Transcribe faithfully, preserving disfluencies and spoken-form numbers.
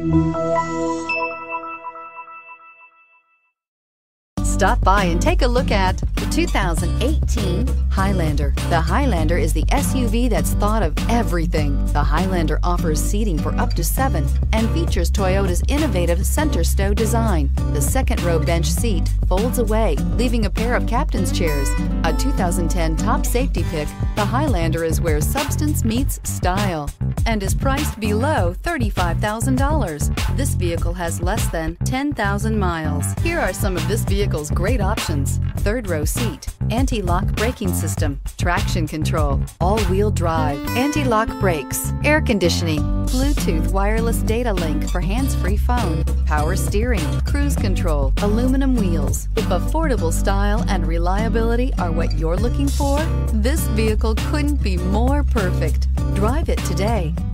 Stop by and take a look at the two thousand eighteen Highlander. The Highlander is the S U V that's thought of everything. The Highlander offers seating for up to seven and features Toyota's innovative center stow design. The second row bench seat folds away, leaving a pair of captain's chairs. A two thousand ten top safety pick, the Highlander is where substance meets style and is priced below thirty-five thousand dollars. This vehicle has less than ten thousand miles. Here are some of this vehicle's great options: third row seat, anti-lock braking system, traction control, all-wheel drive, anti-lock brakes, air conditioning, Bluetooth wireless data link for hands-free phone, power steering, cruise control, aluminum wheels. If affordable style and reliability are what you're looking for, this vehicle couldn't be more perfect. Drive it today.